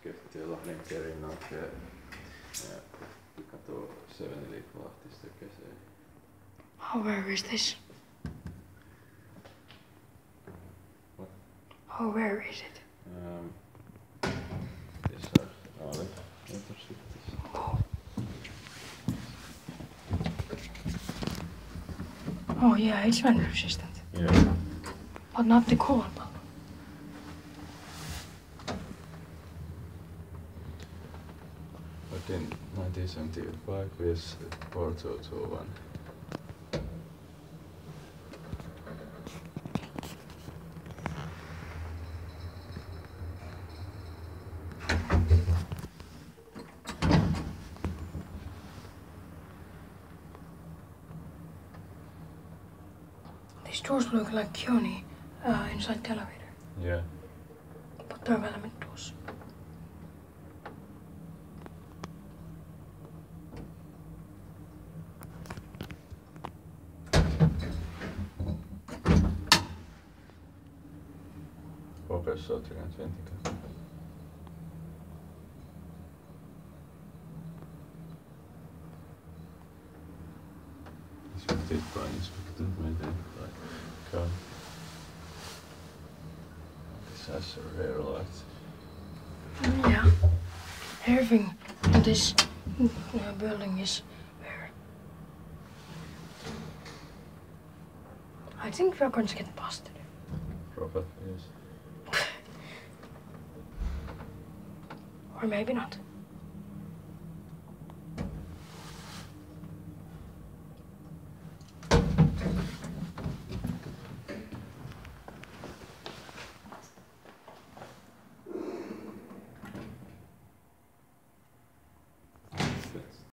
Kehtiö Lahden Kerinat ja kato 7 Lahtista kesää. Oh, where is this? What? Oh, where is it? These are other cities. Oh. Oh yeah, it's wind resistant. Yeah. But not the cold one. But in 1975 is Porto 2-1. These doors look like Keone inside the elevator. Yeah. But they're velvet doors. Professor 320. Inspected by Inspector Mayday by Khan. This has a rare light. Yeah. Everything in this building is rare. I think we're going to get busted. Probably, yes. Or maybe not.